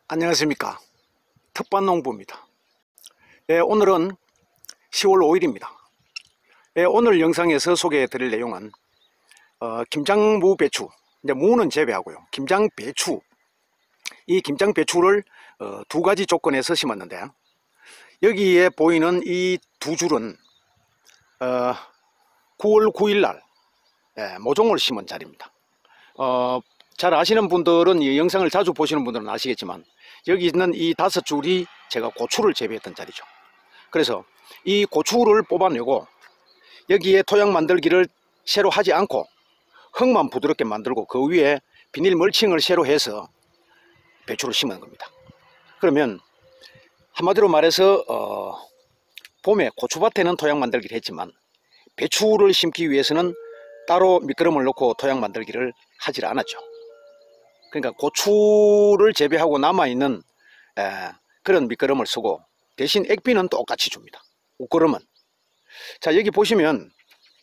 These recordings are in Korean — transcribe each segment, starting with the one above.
안녕하십니까, 텃밭농부입니다. 오늘은 10월 5일입니다. 오늘 영상에서 소개해 드릴 내용은 김장무 배추, 이제 무는 재배하고요, 김장 배추, 이 김장 배추를 두 가지 조건에서 심었는데, 여기에 보이는 이 두 줄은 9월 9일 날 모종을 심은 자리입니다. 잘 아시는 분들은, 이 영상을 자주 보시는 분들은 아시겠지만, 여기 있는 이 5줄이 제가 고추를 재배했던 자리죠. 그래서 이 고추를 뽑아내고 여기에 토양 만들기를 새로 하지 않고 흙만 부드럽게 만들고 그 위에 비닐 멀칭을 새로 해서 배추를 심은 겁니다. 그러면 한마디로 말해서 봄에 고추밭에는 토양 만들기를 했지만 배추를 심기 위해서는 따로 미끄럼을 넣고 토양 만들기를 하질 않았죠. 그러니까 고추를 재배하고 남아있는 그런 미끄럼을 쓰고, 대신 액비는 똑같이 줍니다. 옷걸음은. 자, 여기 보시면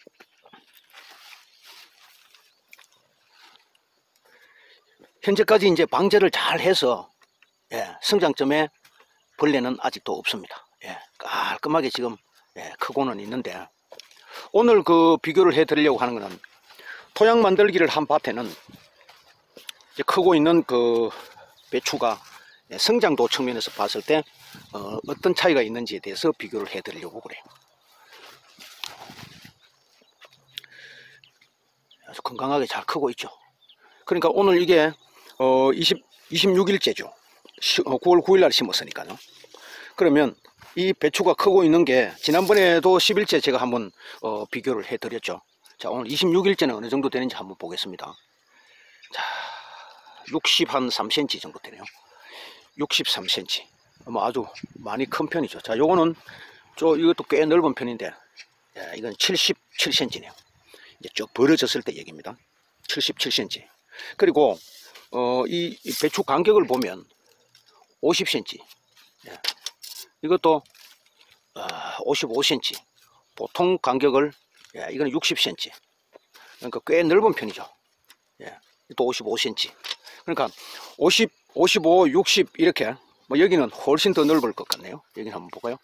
현재까지 이제 방제를 잘 해서 성장점에 벌레는 아직도 없습니다. 깔끔하게 지금 크고는 있는데, 오늘 그 비교를 해 드리려고 하는 것은 토양 만들기를 한 밭에는 이제 크고 있는 그 배추가 성장도 측면에서 봤을 때 어떤 차이가 있는지에 대해서 비교를 해 드리려고 그래요. 아주 건강하게 잘 크고 있죠. 그러니까 오늘 이게 26일째죠 9월 9일 날 심었으니까요. 그러면 이 배추가 크고 있는 게, 지난번에도 10일째 제가 한번 비교를 해 드렸죠. 자, 오늘 26일째는 어느 정도 되는지 한번 보겠습니다. 자, 63cm 정도 되네요. 63cm. 아주 많이 큰 편이죠. 자, 요거는 이것도 꽤 넓은 편인데, 이건 77cm네요. 이제 쭉 벌어졌을 때 얘기입니다. 77cm. 그리고 이 배추 간격을 보면 50cm. 이것도 55cm. 보통 간격을, 이거는 60cm. 그러니까 꽤 넓은 편이죠. 또 55cm. 그러니까 50, 55, 60 이렇게, 여기는 훨씬 더 넓을 것 같네요. 여기 한번 볼까요?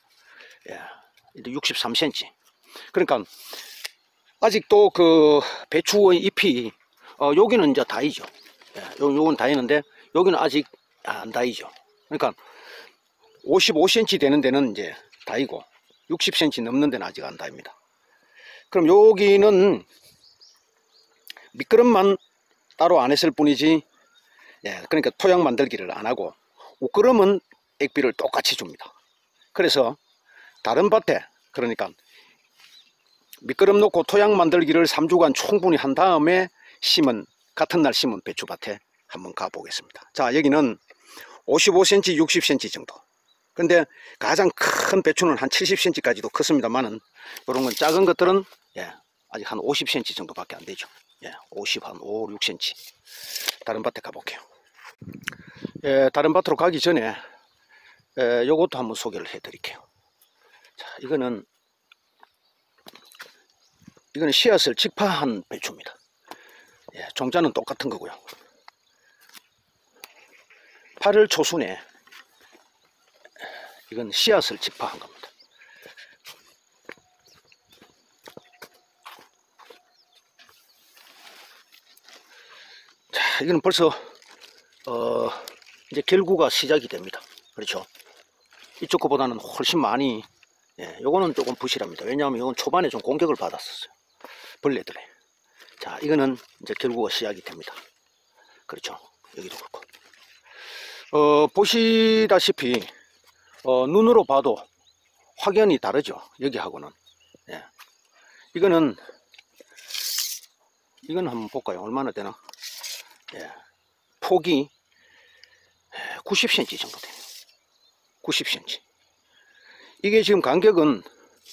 63cm. 그러니까 아직도 그 배추의 잎이 여기는 이제 다이죠. 요건 다이는데 여기는 아직 안 다이죠. 그러니까 55cm 되는 데는 이제 다이고 60cm 넘는 데는 아직 안 다입니다. 그럼 여기는 미끄럼만 따로 안 했을 뿐이지, 그러니까 토양 만들기를 안 하고 옷걸음은 액비를 똑같이 줍니다. 그래서 다른 밭에, 그러니까 미끄럼 놓고 토양 만들기를 3주간 충분히 한 다음에 같은 날 심은 배추밭에 한번 가 보겠습니다. 자, 여기는 55cm, 60cm 정도. 근데 가장 큰 배추는 한 70cm까지도 컸습니다만은, 이런 건 작은 것들은 아직 한 50cm 정도밖에 안 되죠. 50, 한 5, 6cm. 다른 밭에 가볼게요. 다른 밭으로 가기 전에 요것도 한번 소개를 해 드릴게요. 자, 이거는 씨앗을 직파한 배추입니다. 종자는 똑같은 거고요. 8월 초순에 이건 씨앗을 직파한 겁니다. 자, 이거는 벌써 이제 결구가 시작이 됩니다. 그렇죠? 이쪽 거보다는 훨씬 많이, 요거는 조금 부실합니다. 왜냐하면 이건 초반에 좀 공격을 받았었어요, 벌레들에. 자, 이거는 이제 결구가 시작이 됩니다. 그렇죠? 여기도 그렇고. 보시다시피 눈으로 봐도 확연히 다르죠, 여기하고는. 이거는 한번 볼까요? 얼마나 되나? 폭이 90cm 정도 돼요. 90cm. 이게 지금 간격은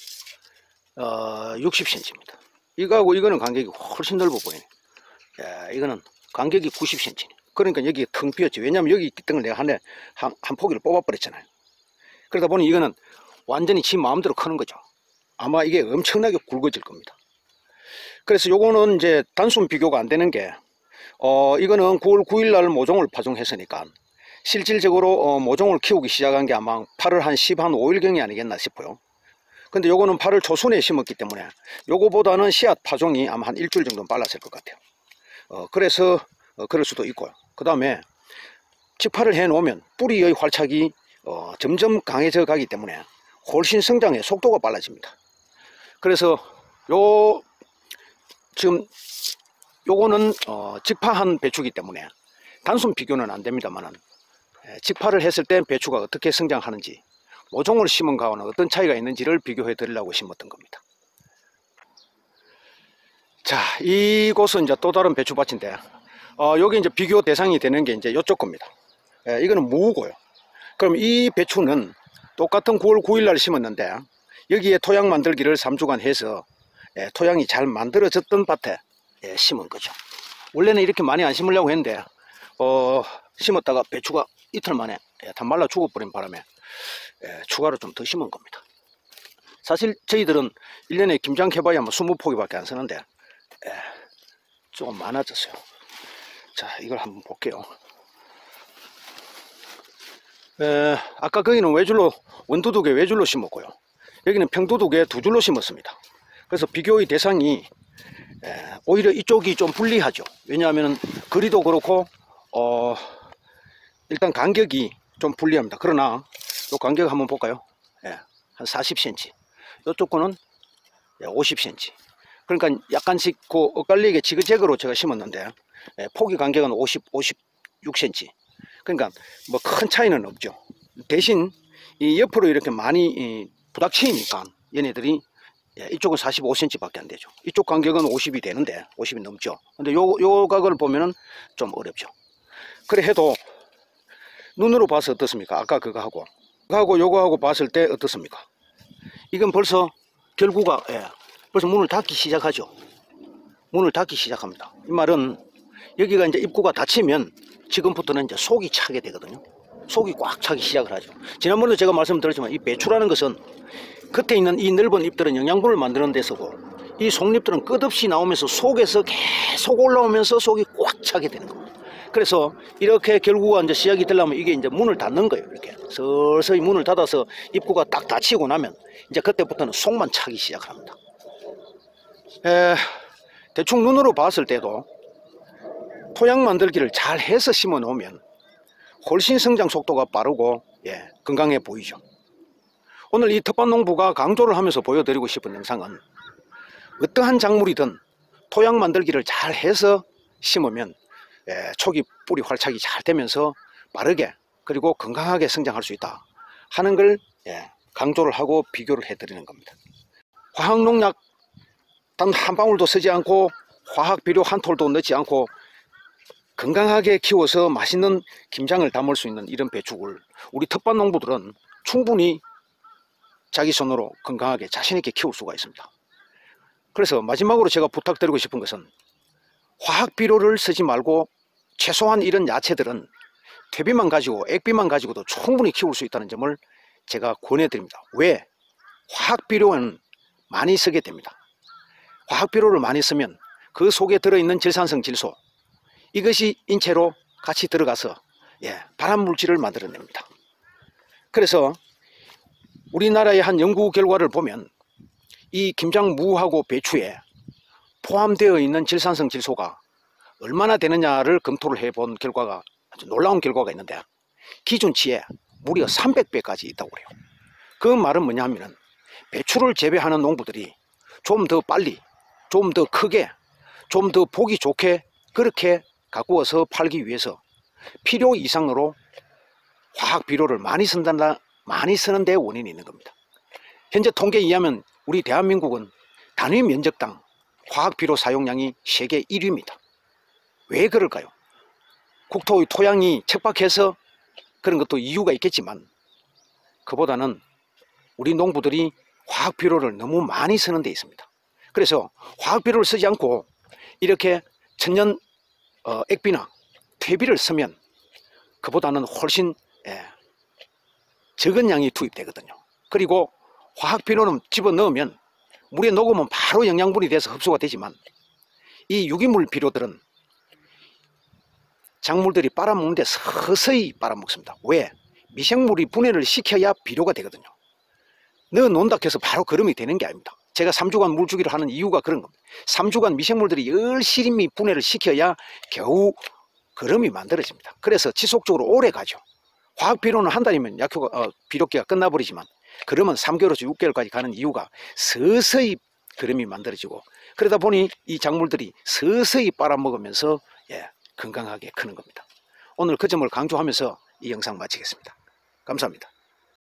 60cm입니다. 이거하고 이거는 간격이 훨씬 넓어 보이네. 이거는 간격이 90cm. 그러니까 여기 텅 비었지. 왜냐면 여기 있던 걸 내가 한 포기를 뽑아버렸잖아요. 그러다 보니 이거는 완전히 지 마음대로 크는 거죠. 아마 이게 엄청나게 굵어질 겁니다. 그래서 요거는 이제 단순 비교가 안 되는 게, 이거는 9월 9일 날 모종을 파종했으니까 실질적으로 모종을 키우기 시작한 게 아마 8월 한 15일경이 아니겠나 싶어요. 근데 요거는 8월 초순에 심었기 때문에 요거보다는 씨앗 파종이 아마 한 일주일 정도 빨랐을 것 같아요. 그래서 그럴 수도 있고요. 그 다음에 직파를 해 놓으면 뿌리의 활착이 점점 강해져 가기 때문에 훨씬 성장의 속도가 빨라집니다. 그래서 지금 요거는 직파한 배추이기 때문에 단순 비교는 안 됩니다만은, 직파를 했을 때 배추가 어떻게 성장하는지, 모종을 심은 거와는 어떤 차이가 있는지를 비교해 드리려고 심었던 겁니다. 자, 이곳은 이제 또 다른 배추밭인데, 여기 이제 비교 대상이 되는 게 이제 이쪽 겁니다. 이거는 무고요. 그럼 이 배추는 똑같은 9월 9일 날 심었는데, 여기에 토양 만들기를 3주간 해서 토양이 잘 만들어졌던 밭에 심은 거죠. 원래는 이렇게 많이 안 심으려고 했는데 심었다가 배추가 이틀 만에 다 말라 죽어버린 바람에 추가로 좀 더 심은 겁니다. 사실 저희들은 1년에 김장 해봐야 뭐 20포기밖에 안 쓰는데 조금 많아졌어요. 자, 이걸 한번 볼게요. 아까 거기는 외줄로, 원두둑에 외줄로 심었고요. 여기는 평두둑에 2줄로 심었습니다. 그래서 비교의 대상이 오히려 이쪽이 좀 불리하죠. 왜냐하면 거리도 그렇고 일단 간격이 좀 불리합니다. 그러나 이 간격 한번 볼까요? 한 40cm, 이쪽 거는 50cm. 그러니까 약간씩 엇갈리게 지그재그로 제가 심었는데 폭이 간격은 56cm. 그러니까 뭐 큰 차이는 없죠. 대신 이 옆으로 이렇게 많이 부닥치니까 얘네들이 이쪽은 45cm 밖에 안 되죠. 이쪽 간격은 50이 되는데 50이 넘죠. 근데 요 각을 보면은 좀 어렵죠. 그래 해도 눈으로 봐서 어떻습니까? 아까 그거하고 요거하고 봤을 때 어떻습니까? 이건 벌써 결구가 벌써 문을 닫기 시작하죠. 문을 닫기 시작합니다. 이 말은 여기가 이제 입구가 닫히면 지금부터는 이제 속이 차게 되거든요. 속이 꽉 차기 시작을 하죠. 지난번에도 제가 말씀드렸지만 이 배추라는 것은 겉에 있는 이 넓은 잎들은 영양분을 만드는 데 쓰고, 이 속잎들은 끝없이 나오면서 속에서 계속 올라오면서 속이 꽉 차게 되는 겁니다. 그래서 이렇게 결구가 이제 시작이 되려면 이게 이제 문을 닫는 거예요. 이렇게 서서히 문을 닫아서 입구가 딱 닫히고 나면 이제 그때부터는 속만 차기 시작합니다. 대충 눈으로 봤을 때도 토양 만들기를 잘 해서 심어 놓으면 훨씬 성장 속도가 빠르고 건강해 보이죠. 오늘 이 텃밭농부가 강조를 하면서 보여드리고 싶은 영상은, 어떠한 작물이든 토양 만들기를 잘 해서 심으면 초기 뿌리 활착이 잘 되면서 빠르게 그리고 건강하게 성장할 수 있다 하는 걸 강조를 하고 비교를 해드리는 겁니다. 화학농약 단 한 방울도 쓰지 않고 화학비료 한 톨도 넣지 않고 건강하게 키워서 맛있는 김장을 담을 수 있는 이런 배추를 우리 텃밭 농부들은 충분히 자기 손으로 건강하게 자신있게 키울 수가 있습니다. 그래서 마지막으로 제가 부탁드리고 싶은 것은, 화학비료를 쓰지 말고 최소한 이런 야채들은 퇴비만 가지고 액비만 가지고도 충분히 키울 수 있다는 점을 제가 권해드립니다. 왜? 화학비료는 많이 쓰게 됩니다. 화학비료를 많이 쓰면 그 속에 들어있는 질산성 질소, 이것이 인체로 같이 들어가서 발암물질을 만들어냅니다. 그래서 우리나라의 한 연구 결과를 보면 이 김장무하고 배추에 포함되어 있는 질산성 질소가 얼마나 되느냐를 검토를 해본 결과가, 아주 놀라운 결과가 있는데, 기준치에 무려 300배까지 있다고 그래요. 그 말은 뭐냐 하면은, 배추를 재배하는 농부들이 좀 더 빨리, 좀 더 크게, 좀 더 보기 좋게 그렇게 가꾸어서 팔기 위해서 필요 이상으로 화학비료를 많이 쓰는 데 원인이 있는 겁니다. 현재 통계에 의하면 우리 대한민국은 단위 면적당 화학비료 사용량이 세계 1위입니다. 왜 그럴까요? 국토의 토양이 척박해서 그런 것도 이유가 있겠지만, 그보다는 우리 농부들이 화학비료를 너무 많이 쓰는 데 있습니다. 그래서 화학비료를 쓰지 않고 이렇게 천연 액비나 퇴비를 쓰면 그보다는 훨씬 적은 양이 투입되거든요. 그리고 화학비료는 집어넣으면 물에 녹으면 바로 영양분이 돼서 흡수가 되지만, 이 유기물 비료들은 작물들이 빨아먹는데 서서히 빨아먹습니다. 왜? 미생물이 분해를 시켜야 비료가 되거든요. 넣어 놓는다 해서 바로 거름이 되는 게 아닙니다. 제가 3주간 물주기를 하는 이유가 그런 겁니다. 3주간 미생물들이 열심히 분해를 시켜야 겨우 거름이 만들어집니다. 그래서 지속적으로 오래 가죠. 화학 비료는 한 달이면 비료기가 끝나버리지만 그러면 3개월에서 6개월까지 가는 이유가 서서히 거름이 만들어지고, 그러다 보니 이 작물들이 서서히 빨아먹으면서 건강하게 크는 겁니다. 오늘 그 점을 강조하면서 이 영상 마치겠습니다. 감사합니다.